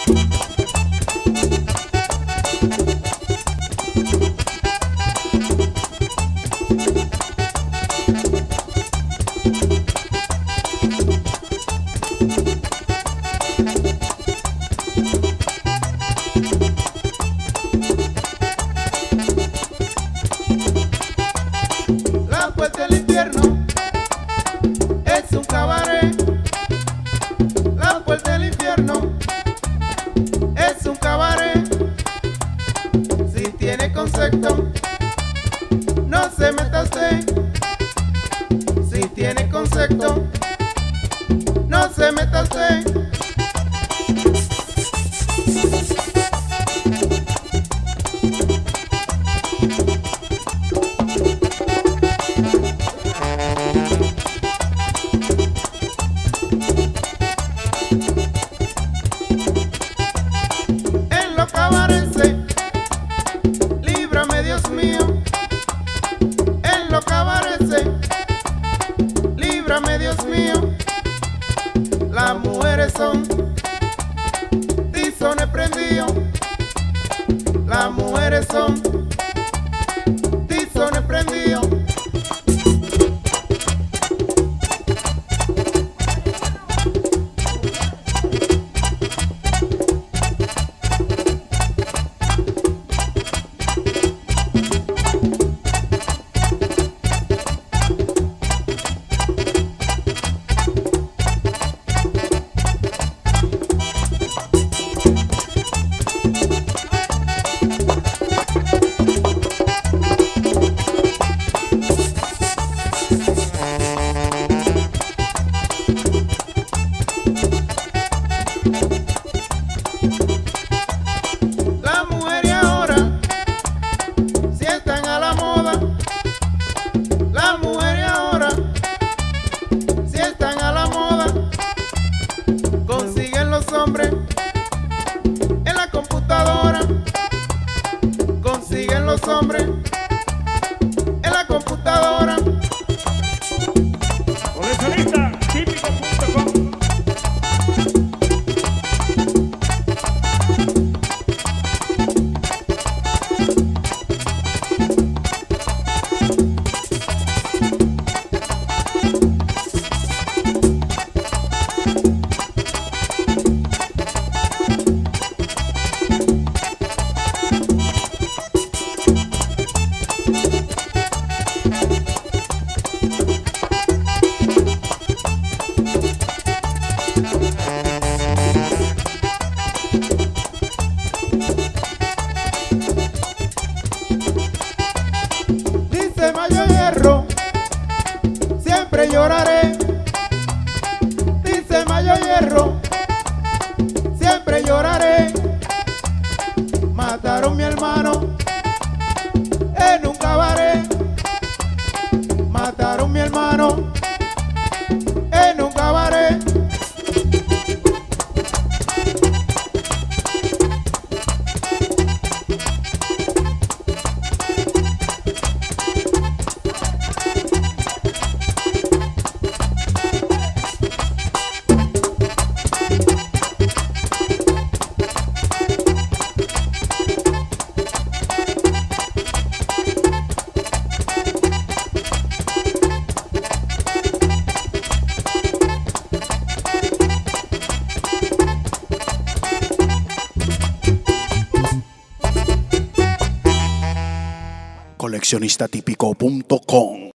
La puerta del infierno es un cabaret. La puerta del infierno es un cabaret. Si tiene concepto, no se meta usted. Si tiene concepto, no se meta usted. En los cabarets, líbrame Dios mío. En los cabarets, líbrame Dios mío. Las mujeres son tizones prendidos. Las mujeres son tizones prendidos. Las mujeres ahora si están a la moda. Las mujeres ahora si están a la moda. Consiguen los hombres en la computadora. Consiguen los hombres en la computadora. Coleccionista típico.com. Dice Mayo Hierro, siempre lloraré. Dice Mayo Hierro, siempre lloraré. Mataron mi hermano en un cabaret. Mataron mi hermano en un cabaret. Coleccionistatípico.com